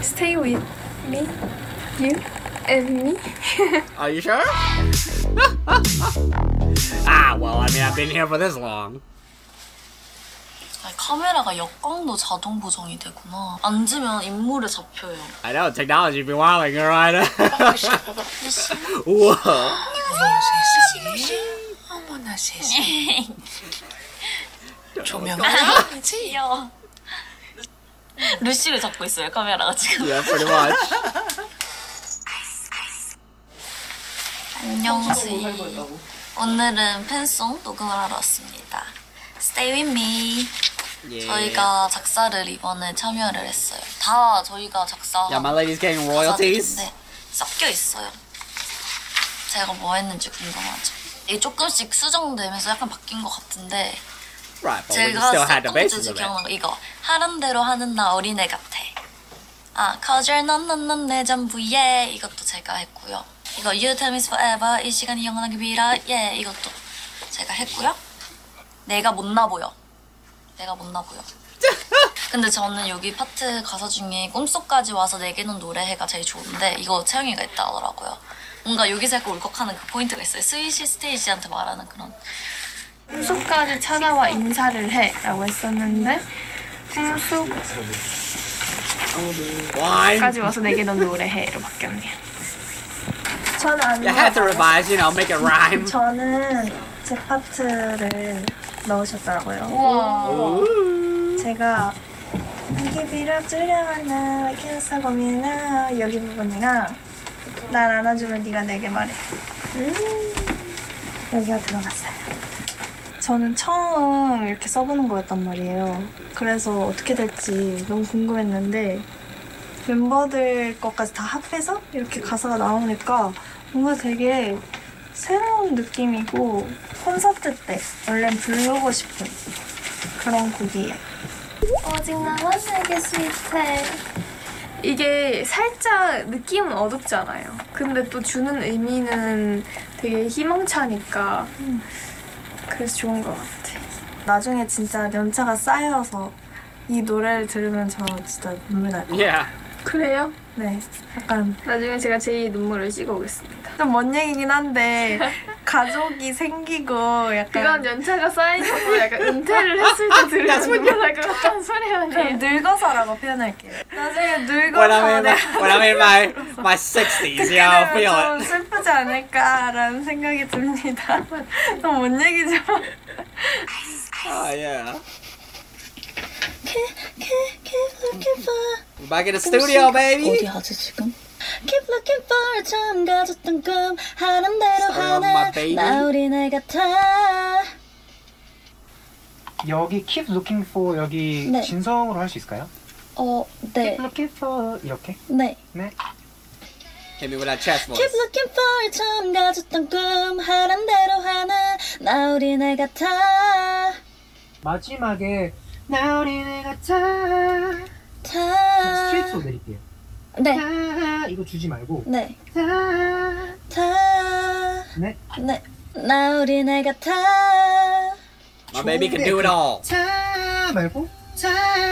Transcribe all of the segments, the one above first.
Stay with me, you and me. Are you sure? Well, I mean, I've been here for this long. 카메라가 역광도 자동 보정이 되구나. 앉으면 인물에 잡혀요. I know, technology be wilding, right? 우와. 어머나 세상에. 조명이 귀여워. 루시를 잡고 있어요, 카메라가 지금. Yeah, pretty much. 안녕하세요. 오늘은 팬송 녹음을 하러 왔습니다. Stay with me. Yeah. 저희가 작사를 이번에 참여를 했어요. 다 저희가 작사. Yeah, my lady's getting royalties. 네, 섞여 있어요. 제가 뭐 했는지 궁금하죠. 이게 조금씩 수정되면서 약간 바뀐 것 같은데. Right, but we 제가 still had the 첫 basis 번째 of 기억나는 it. 거 이거. 하란 대로 하는 나 어린애 같아. Cause you're 넌 내 전부예. 이것도 제가 했고요. 이거 You tell me forever. 이 시간이 영원하게 빌어. 예, 이것도 제가 했고요. 내가 못나 보여. 근데 저는 여기 파트 가사 중에 꿈속까지 와서 내게는 노래해가 제일 좋은데 이거 채영이가 있다 하더라고요. 뭔가 여기서 약간 울컥하는 그 포인트가 있어요. 스위시 스테이지한테 말하는 그런. 꿈속까지 찾아와 인사를 해 라고 했었는데 Wine. 꿈속까지 와서 내게 넌 노래해로 바뀌었네요. 저는 You have to revise, you know, make it rhyme. 저는 제 파트를 넣으셨더라고요. 우와. 제가 이게 비록 두려웠나 계속 고민나 여기 부분이랑 날 안아주면 네가 내게 말해. 여기가 들어갔어요. 저는 처음 이렇게 써보는 거였단 말이에요. 그래서 어떻게 될지 너무 궁금했는데 멤버들 것까지 다 합해서 이렇게 가사가 나오니까 뭔가 되게 새로운 느낌이고 콘서트 때 원래 부르고 싶은 그런 곡이에요. 오직 나만 내게 스윗해. 이게 살짝 느낌은 어둡지 않아요. 근데 또 주는 의미는 되게 희망차니까 그래서 좋은 것 같아. 나중에 진짜 연차가 쌓여서 이 노래를 들으면 저 진짜 눈물 날 거예요. Yeah. 그래요? 네, 약간 나중에 제가 제2 눈물을 씻어오겠습니다. 좀 먼 얘기긴 한데 가족이 생기고 약간 그건 연차가 쌓이고 약간 은퇴를 했을 때 들으면 눈물 날 것 같다는 소리 그럼 아니에요? 늙어서라고 표현할게요. 나중에 When 늙어서 I'm in my 60s, you know, feel 좀 it. 슬프지 않을까라는 생각이 듭니다. 너무 먼 얘기죠. Oh yeah. Keep looking for. We're back in the studio, baby. 어디 하지 지금? Keep looking for. 처음 가졌던 꿈 하는 대로 Sorry, my 하는 baby. 나 어린애 같아. 여기 keep looking for 여기 네. 진성으로 할 수 있을까요? 네. keep looking for 이렇게? 네. 네. Hit me with that chest voice. Keep looking for. 처음 가졌던 꿈 하는 대로 하는 나 어린애 같아. 마지막에 나 어린애 같아 타. 스트레이트로 내릴게요. 네. 타 이거 주지 말고 네. 타 타. 네. 네. 나 어린애 같아. My baby can do it all. 타 말고 타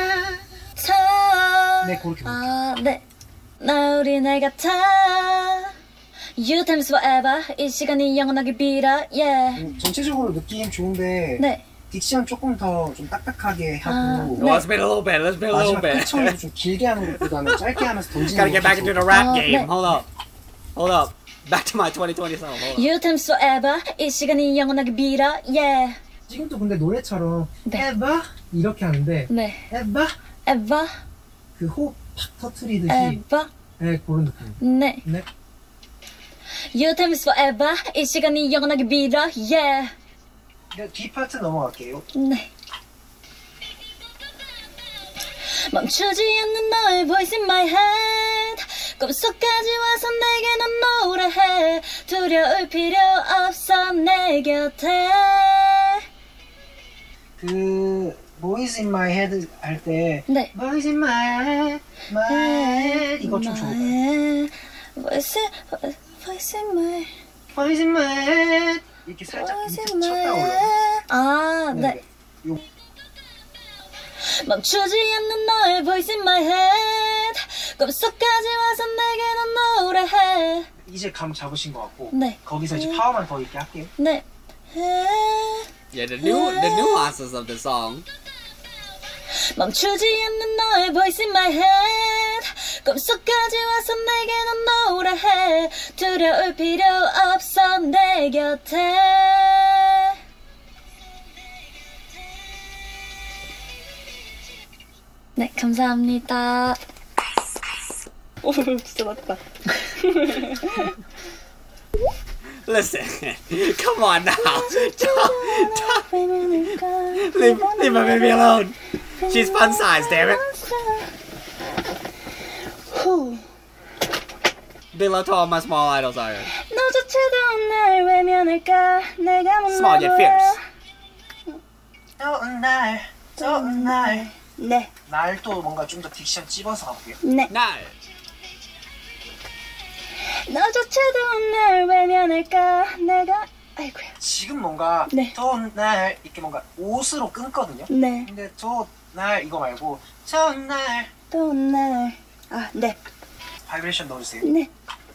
타. 네, 그렇게 네. 나 어린애 같아. You tell me forever. 이 시간이 영원하게 빌어. Yeah. 전체적으로 느낌 좋은데 네. 딕션 조금 더 좀 딱딱하게 하고 Well, let's spin a little bit. Let's spin a little 마지막 bit. 끝처리도 좀 길게 하는 것보다는 짧게 하면서 던지는 Gotta get back into the rap game. 네. Hold up. Back to my 2020 song. Hold up. You tell me forever. 이 시간이 영원하게 빌어. Yeah. 지금도 근데 노래처럼 네. 에바 이렇게 하는데 네. 에바 Ever. 그 호흡 팍 터트리듯이 Ever. 네 그런 느낌. 네. 네. You tell me forever. 이 시간이 영원하게 빌어. Yeah. 뒤 파트 넘어갈게요. 네. 멈추지 않는 너의 voice in my head. 꿈속까지 와서 내게 넌 노래해. 두려울 필요 없어 내 곁에. 그 Boys in my head 할 때 네. Boys in my head 이거 좀 좋을까요? voice in my Boys in my head 이렇게 살짝 voice 밑에 in my 쳤다 올라. head. 아, 네. 요 멈추지 않는 너의 voice in my head. 꿈속까지 와서 내게는 노래해. 이제 감 잡으신 것 같고 네. 거기서 이제 파워만 더 있게 할게요. 네. Yeah, the nuances of the song. 멈추지 않는 너의 voice in my head. 꿈속까지 와서 내게는 노래해. 두려울 필요 없어 내 곁에. 네, 감사합니다. 오, 진짜 맞다. Listen, come on now. Leave my baby alone. She's fun size, damn it. Below tall, my small idols are. 너조차도 날 외면할까? 내가 못 Small yet fierce. 좋은 날. 네, 날 또 뭔가 좀 더 딕션 찝어서 가볼게요. 네. No. 너조차도 날 외면할까? 내가 아이고야. 지금 뭔가 네. 좋은 날 이렇게 뭔가 옷으로 끊거든요. 네. 근데 좋은 날 이거 말고 좋은 날 또 날. 아, 네. 바이브레이션 넣어주세요. 네.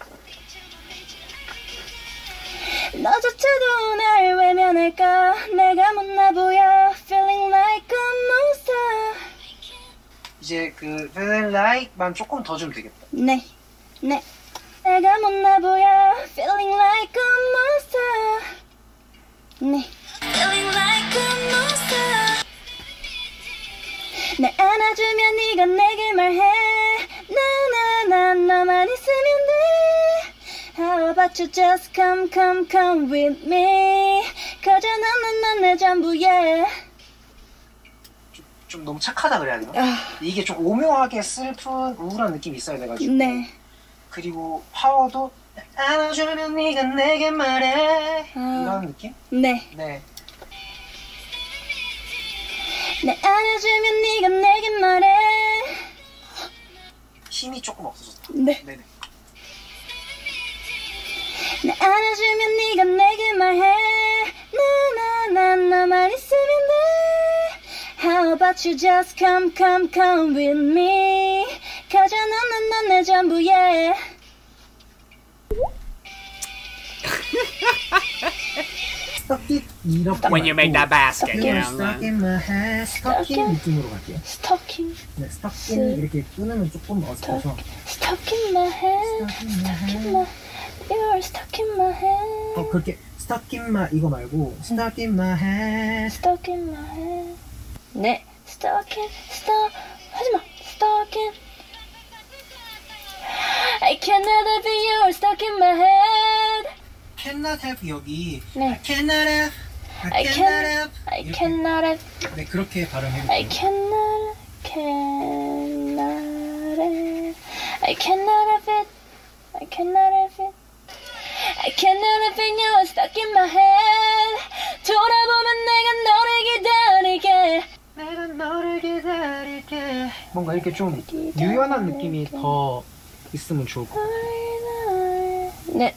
너조차도 날 외면할까? 내가 못나 보여. Feeling like a monster. 이제 그 Feeling Like만 조금 더 주면 되겠다. 네. 네. 내가 못나 보여. Feeling like a monster. 네. Feeling like a monster. 날 안아주면 네가 내게 말해. 나나나 너만 있으면 돼. How about you just come with me. Cause 넌 내 전부야. 좀 너무 착하다 그래야 되나? 아, 이게 좀 오묘하게 슬픈 우울한 느낌이 있어야 돼가지고. 네. 그리고 파워도 안아주면 네가 내게 말해. 아. 이런 느낌? 네. 네. 날 안아주면 네가 내게 말해. 힘이 조금 없어졌다. 네. 네네. 날 안아주면 네가 내게 말해. 나나나 너만 있으면 돼. How about you just come with me. Cause 넌 내 전부야. 이렇게 When you make that basket, you You're know. stuck in my head. 스토킹 느낌으로 갈게요. Stocking, 네, 스토킹 이렇게 끊으면 조금 어색해서 stuck in my head. Stuck in my head. You're stuck in my head. 그렇게 stuck in my 이거 말고 stuck in my head. Stuck in my head. 네, stuck 하지마. Stuck in. I cannot be you're stuck in my head. Cannot help 여기 네. I cannot help I 이렇게. cannot have. 네, 그렇게 I 발음해볼게요. cannot have. I cannot have it. I cannot have it. I cannot have it. You're stuck in my head. 돌아보면 내가 너를 기다릴게. 내가 너를 기다릴게. 뭔가 이렇게 좀 유연한 느낌이 더 있으면 좋을 것 같아요. 네.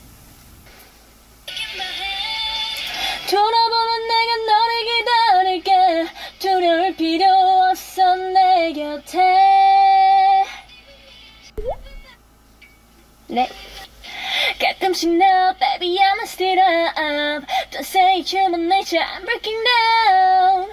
돌아보면 내가 너를 기다릴게. 두려울 필요 없어 내 곁에. 네. 가끔씩 나 baby I'm still up. Don't say it's human nature I'm breaking down.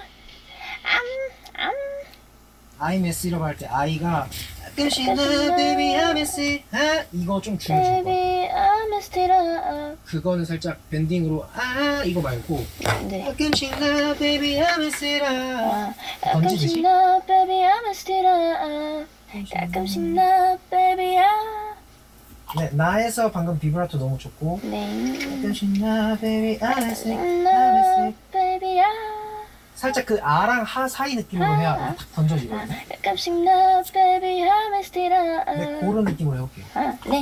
I mess이라고 할 때 I가 가끔씩 나 baby I miss 이거 좀 주면 좋을 것 같아요. Baby I'm still up. 그거는 살짝 밴딩으로 이거 말고 네. 가끔씩 나 baby I miss 가끔씩 던지듯이 나 baby I'm still up. 가끔씩 나 baby I'm. 네, 나에서 방금 비브라토 너무 좋고 네. 가끔씩 나 baby I miss 나 baby I'm. 살짝 그 아랑 하 사이 느낌으로 해야 탁 던져지거든요. 가끔씩 나 baby I'm still up. 네, 그런 느낌으로 해볼게요. 네.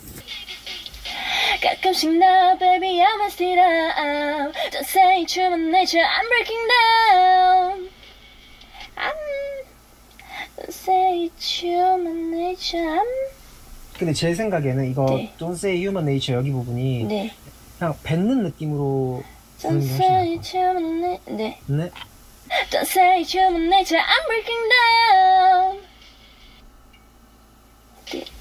가끔씩 나 baby I'm still up. Don't say it's human nature I'm breaking down. Don't say it's human nature I'm. 근데 제 생각에는 이거 네. Don't say human nature 여기 부분이 네. 그냥 뱉는 느낌으로 Don't 부르는 게 say 훨씬 it's human nature. 네. 나을 것 같아요. 네. Don't say it's human nature I'm breaking down. 네.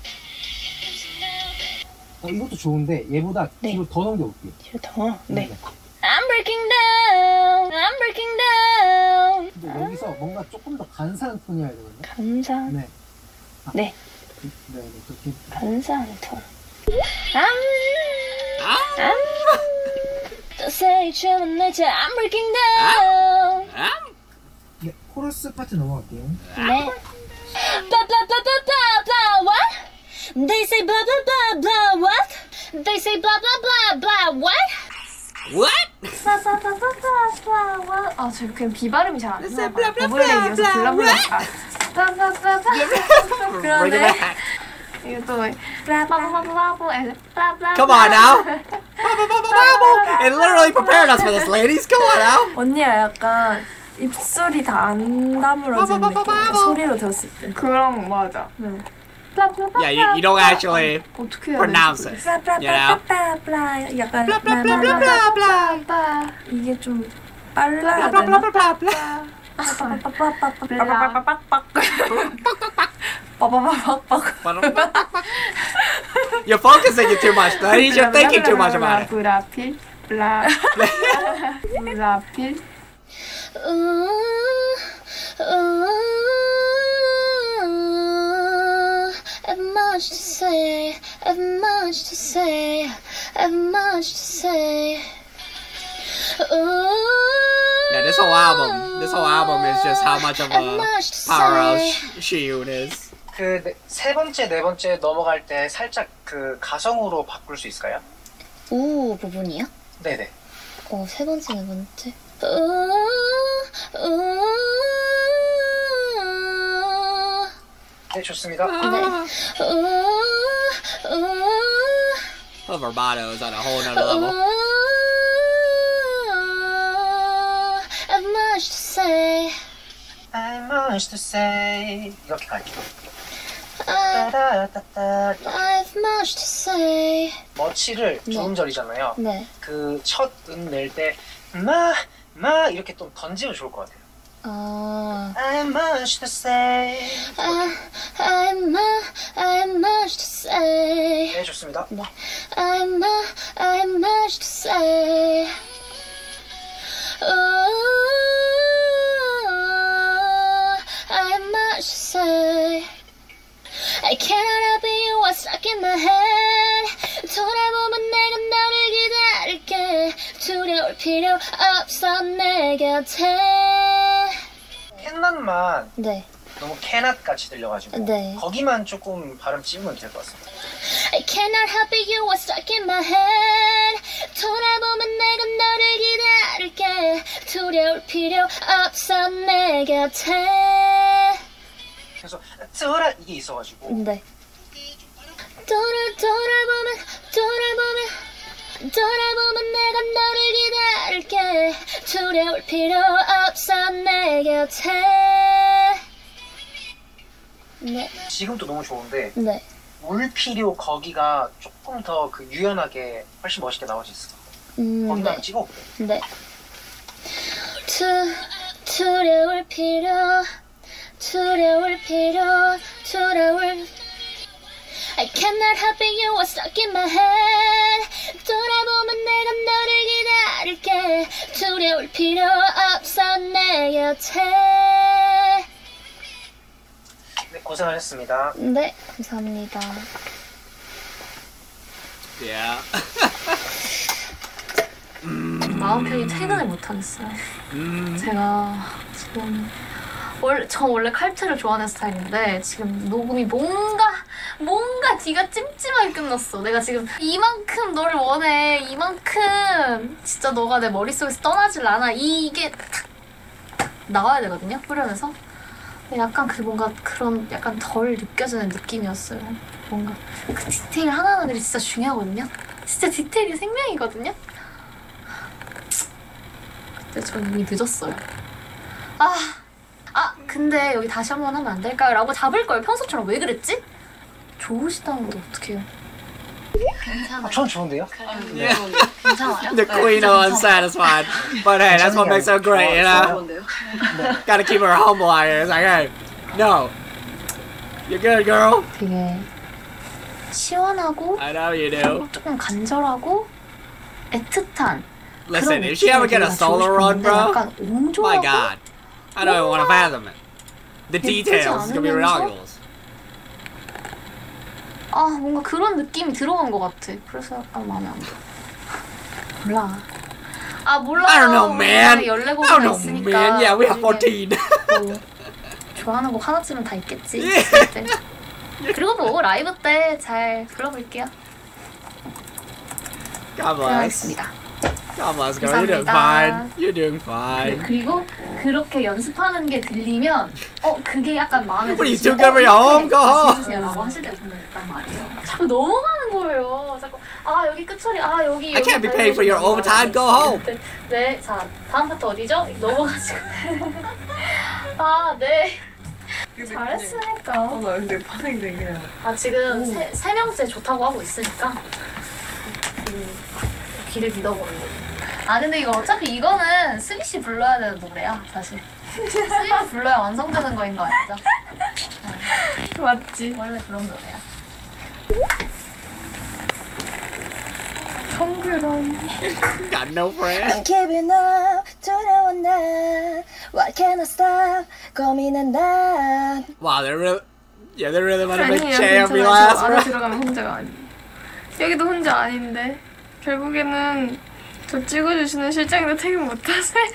이것도 좋은데 얘보다 네. 뒤로 더 넘겨볼게요. 뒤로 더. 네. 네. I'm breaking down. I'm breaking down. 근데 여기서 뭔가 조금 더 간사한 톤이어야 되거든요. 감사한. 네. 네. 네, 그렇게. 감사한 톤. 또 새이 춤은 내자. I'm breaking down. 네, 코러스 파트 넘어갈게요. 네. Blah blah blah blah blah blah what? They say blah blah blah blah what? They say blah blah blah blah what? What? 아, 저 그냥 비발음이 잘 안 Let's 나와요. say blah, blah, 버블에 blah, 이어서 blah, 블라블라. Bring 그런데 it back. 이거 또 블라블라블라블 블라블라. Come on now. It literally prepared us for this, ladies. Come on now. 언니가 약간 입술이 다 안 다물어진 느낌. 소리로 들었을 때. 그럼 맞아. 네. Yeah, you don't actually 어떻게 해야 pronounce it. You know? 블라블라블라 약간 Blah blah blah blah blah blah. 빠. 이게 좀 빨라야 Blah blah 되나? blah blah blah. You're focusing it too much, ladies. You're thinking too much about it. 브라필 블라 브라필. I've much to say, I've much to say, I've much to say. Yeah, this whole album is just how much of a powerhouse Shiyun is. 그 세 번째, 네 번째 넘어갈 때 살짝 그 가성으로 바꿀 수 있을까요? 우 부분이요? 네네. 세 번째, 네 번째. 네, 좋습니다. The vibrato is on a whole nother level. I've much to say. I'm much to say. 이렇게 갈게요. I've much to say. 머치를 두 음절이잖아요. 네. 그 첫 음 낼 때 이렇게 좀 던지면 좋을 것 같아요. I'm much to say. I'm much to say. 네, 좋습니다. I'm much to say. I'm much to say. I cannot help it, you are stuck in my head. 돌아보면 내가 너를 기다릴게. 두려울 필요 없어 내 곁에. 캔낫만 네. 너무 캐낫 같이 들려가지고 네. 거기만 조금 발음 찝으면 될 것 같습니다. I cannot help it, you are stuck in my head. 돌아보면 내가 너를 기다릴게. 두려울 필요 없어 내 곁에. 그래서 이게 있어가지고 네. 돌아보면 내가 너를 기다릴게. 두려울 필요 없어 내 곁에. 네. 지금도 너무 좋은데 네. 울필요 거기가 조금 더 그 유연하게 훨씬 멋있게 나올 수 있어. 거기만 네. 찍어볼게. 네. 두려울 필요. I cannot help it, you are stuck in my head. 돌아보면 내가 너를 기다릴게. 두려울 필요 없어 내 곁에. 네, 고생하셨습니다. 네, 감사합니다. Yeah. 마음 편히 퇴근을 못 하겠어요. 제가 지금 전 원래 칼퇴를 좋아하는 스타일인데 지금 녹음이 뭔가 뒤가 찜찜하게 끝났어. 내가 지금 이만큼 너를 원해. 이만큼 진짜 너가 내 머릿속에서 떠나질 않아. 이게 탁 나와야 되거든요. 후렴에서. 약간 그 뭔가 그런 약간 덜 느껴지는 느낌이었어요. 뭔가 그 디테일 하나하나들이 진짜 중요하거든요. 진짜 디테일이 생명이거든요. 그때 전 이미 늦었어요. 근데 여기 다시 한 번 하면 안 될까요? 라고 잡을 걸 평소처럼 왜 그랬지? 좋으시다는 거 어떡해요? 전 좋은데요? 괜찮아요? The queen of unsatisfied. But hey, that's what makes her great, you know? Gotta keep her humble out here. It's like, hey, no. You're good, girl. 되게 시원하고 I know you do. 조금 간절하고 애틋한 Listen, 그런 if she ever get a 느낌을 solo 주고 run, 싶은데 bro, 약간 my 옹졸하고 God, I don't even want to fathom it. The details is gonna be ridiculous. 아 뭔가 그런 느낌이 들어간 것 같아. 그래서 약간 마음에 안 들어. 몰라. 아 몰라. I don't know, man. I 14곡이나 don't know, 있으니까 man. Yeah, we have 그중에 14. 뭐 좋아하는 곡 하나쯤은 다 있겠지. 예. 있을 때. 그리고 뭐 라이브 때 잘 불러볼게요. God bless. 알겠습니다. God bless, girl. You're doing fine. You're doing fine. 그리고 그렇게 연습하는 게 들리면 그게 약간 마음에 What are you 드시면 doing over your home? Go home. 라고 하실 때가 분명 있단 말이에요. 자꾸 넘어가는 거예요. 자꾸 여기 끝처리 여기 I can't be paid for your overtime. Go home. 네, 자 다음 파트 어디죠? 넘어가지고 네. 잘했으니까. 나 근데 반응이 되게. 지금 세 명째 좋다고 하고 있으니까 귀를 믿어보는 거예요. 근데 이거 어차피 이거는 스미 씨 불러야 되는 노래야 사실. 스미 씨 불러야 완성되는 거인 거 알죠? 맞지. 원래 그런 노래야. 성그런. Got no friends. I'm giving up 두려운 난 Why can't I stop 고민한 난 Wow, they're really want to make 아니에요. Che and me 괜찮아요. last, 저 안에 bro. 들어가면 혼자가 아니에요. 여기도 혼자 아닌데 결국에는 저 찍어주시는 실장님도 퇴근 못하세요.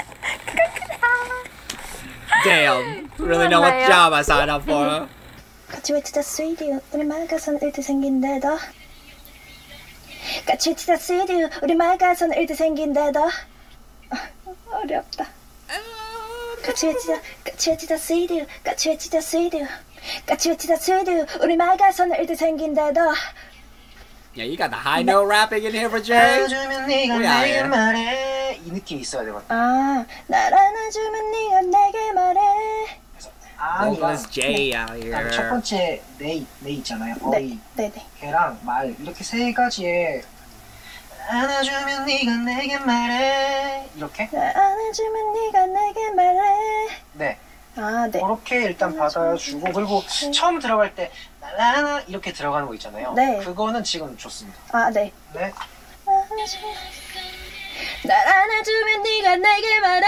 Damn. Really know what job I signed up for. 같이 외치자 sweetie 우리 말 가선 일도 생긴데도 같이 외치자 sweetie 우리 말 가선 일도 생긴데도 어렵다. 같이 외치자 sweetie 같이 외치자 sweetie 같이 외치자 sweetie 우리 말 가선 일도 생긴데도. Yeah, you got the high note rapping in here for Jay. 안아주면 네가 뭐야, 내게 얘. 말해 이 느낌이 있어야 되거든. 날 안아주면 네가 내게 말해. Vocalist Jay out 첫 here. 번째 네 있잖아요. 어이. 네네. 걔랑 말 이렇게 세 가지에 안아주면 네가 내게 말해 이렇게. 날 안아주면 네가 내게 말해. 네. 네. 그렇게 일단 받아주고 그리고 처음 들어갈 때 날라나 이렇게 들어가는 거 있잖아요. 네. 그거는 지금 좋습니다. 네. 네. 날 안아주면 네가 내게 말해.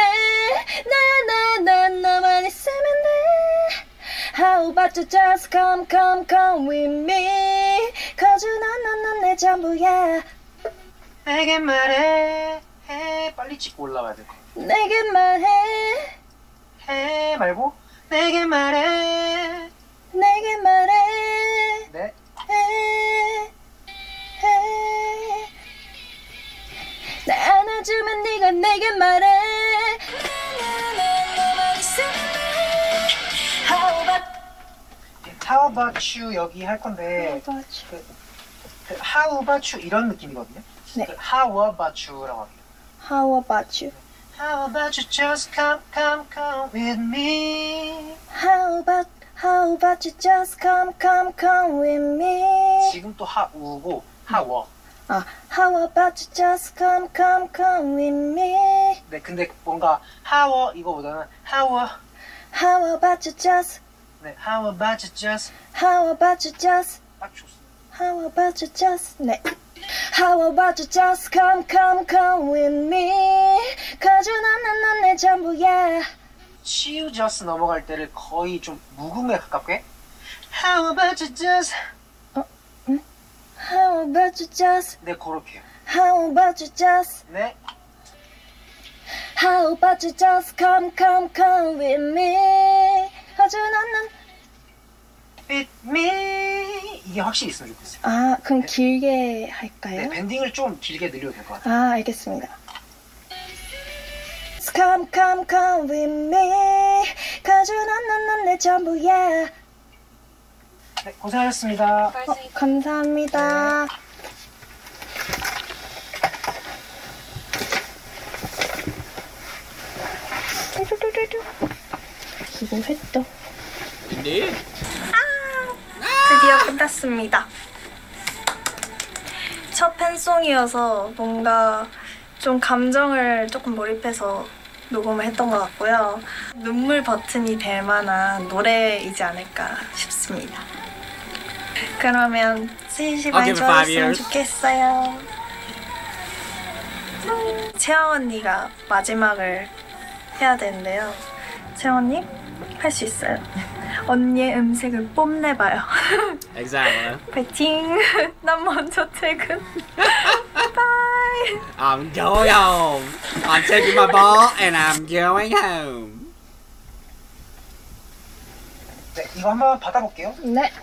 나 너만 있으면 돼. How about you just come with me. Cause you 넌 내 전부야. 내게 말해 해 빨리 찍고 올라와야 될 거. 내게 말해. 해 말고 내게 말해. 내게 말해. 네. 날 안아주면 네가 내게 말해. How about you 여기 할 건데 그 How about you 이런 느낌이거든요. 네. 그 How about you라고 할게요. How about you? How about you just come with me. How about you just come with me. 지금 또 하우고 하워. How about you just come with me. 네, 근데 뭔가 하워 이거보다는 하워. How about you just 네, how about you just 딱 좋습니다. How about you just 네. How about you just come with me. Cause you 넌 내 전부야. 치유 just 넘어갈 때를 거의 좀 묵음에 가깝게 How about you just How about you just 네, 그렇게요. How about you just 네, How about you just come with me. Cause you 넌 with me 이게 확실히 있으면 좋겠어요. 그럼 길게 네, 할까요? 밴딩을 좀 길게 늘려도 될 것 같아요. 알겠습니다. Come with me. Cause you 넌 내 전부야. 네, 고생하셨습니다. 감사합니다. 수고했다. Indeed. 드디어 끝났습니다. 첫 팬송이어서 뭔가 좀 감정을 조금 몰입해서 녹음을 했던 것 같고요. 눈물 버튼이 될 만한 노래이지 않을까 싶습니다. 그러면 스윗이 I'll 많이 give it 5 좋아졌으면 years. 좋겠어요. 채영 언니가 마지막을 해야 되는데요. 채영 언니 할 수 있어요. 언니의 음색을 뽐내봐요. Exactly. 파이팅. 난 먼저 퇴근. 바이. I'm going home. I'm taking my ball and I'm going home. 네, 이거 한번 받아볼게요. 네.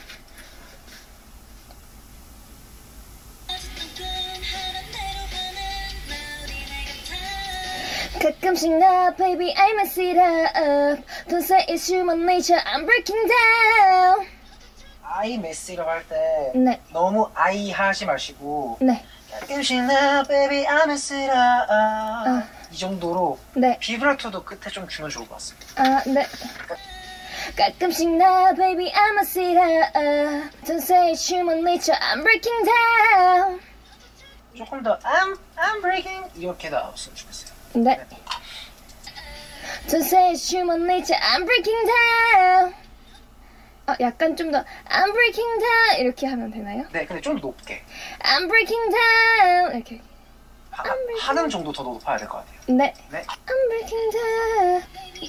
가끔씩 나 baby I mess it up. Don't say it's human nature. I'm breaking down. I mess이라고 할 때 네. 너무 I 하지 마시고 네. 가끔씩 나 baby I mess it up. 이 정도로 네. 비브라토도 끝에 좀 주면 좋을 것 같습니다. 아, 네. 가끔씩 나 baby I mess it up. Don't say it's human nature. I'm breaking down. 조금 더 I'm breaking 이렇게 나왔으면 좋겠어요. 네. Don't say it's human nature. I'm breaking down. 약간 좀 더 I'm breaking down 이렇게 하면 되나요? 네, 근데 좀 높게 I'm breaking down 이렇게. 하는 정도 더 높아야 될 것 같아요. 네. 네. I'm breaking down.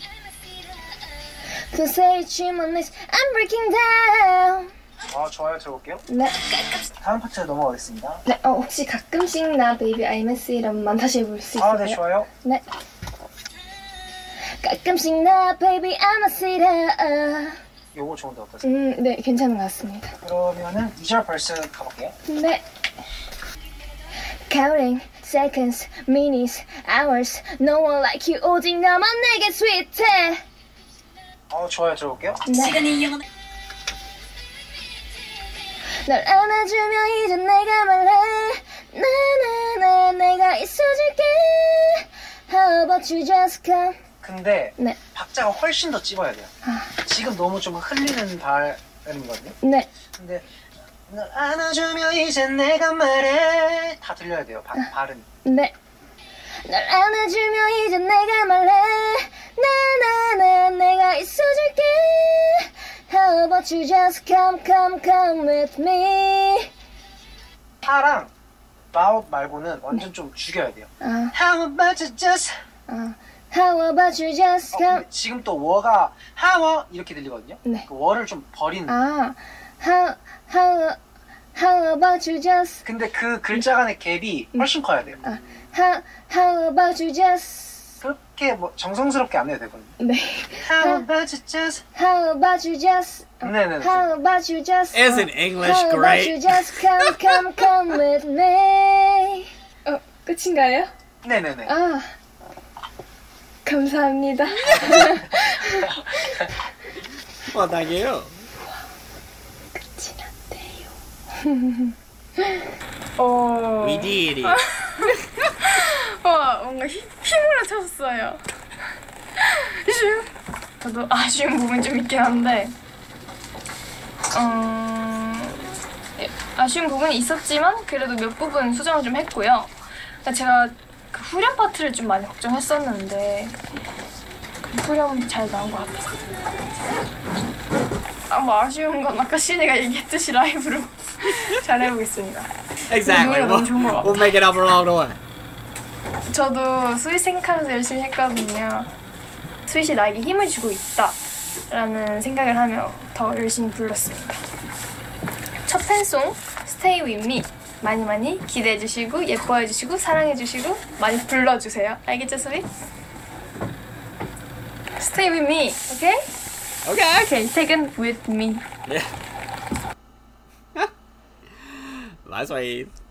Don't say it's human nature. I'm breaking down. 좋아요. 들어볼게요. 네. 다음 파트 넘어가겠습니다. 네. 혹시 가끔씩 나 baby I mess it up만 다시 해볼 수 있을까요? 네, 좋아요. 네. 가끔씩 나 baby I mess it up. 요거 좋은데 어떠세요? 네, 괜찮은 것 같습니다. 그러면은 2절 벌스 가볼게요. 네. Counting seconds, minutes, hours. No one like you. 오직 나만 내게 sweet해. 좋아요. 들어볼게요. 네. 시간이 영원. 널 안아주면 이제 내가 말해. 나나나 내가 있어줄게. How about you just come? 근데 네. 박자가 훨씬 더 찝어야 돼요. 지금 너무 좀 흘리는 발음이거든요. 네. 근데 널 안아주면 이제 내가 말해 다 들려야 돼요. 발음이. 네. 널 안아주면 이제 내가 말해. 나나나 내가 있어줄게. How about you just come with me. 하랑 about 말고는 완전 좀 죽여야 돼요. How about you just How about you just come. 근데 지금 또 워가 how 이렇게 들리거든요. 네. 그 워를 좀 버리는. How about you just. 근데 그 글자 간의 갭이 훨씬 커야 돼요. How about you just. 그렇게 뭐 정성스럽게 안 해도 되거든요. 네. How about you just. How about you just. 네네. How about you just. Isn't English How about you great? just come with me. 끝인가요? 네네네. 감사합니다. Well, thank you. We did it. 뭔가 힘으로 쳤어요. 저도 아쉬운 부분이 좀 있긴 한데 아쉬운 부분이 있었지만 그래도 몇 부분 수정을 좀 했고요. 제가 그 후렴 파트를 좀 많이 걱정했었는데 그 후렴 잘 나온 것 같아요. 뭐 아쉬운 건 아까 신이가 얘기했듯이 라이브로 잘 해보겠습니다. Exactly. 너무 좋은 것 같아요. We'll make it up along the way. 저도 스윗 생각하면서 열심히 했거든요. 스윗이 나에게 힘을 주고 있다 라는 생각을 하며 더 열심히 불렀습니다. 첫 팬송 Stay With Me 많이 기대해주시고 예뻐해주시고 사랑해주시고 많이 불러주세요. 알겠죠, 스윗? Stay With Me, okay? Okay. Okay, taken with me. Yeah. Bye, sweet.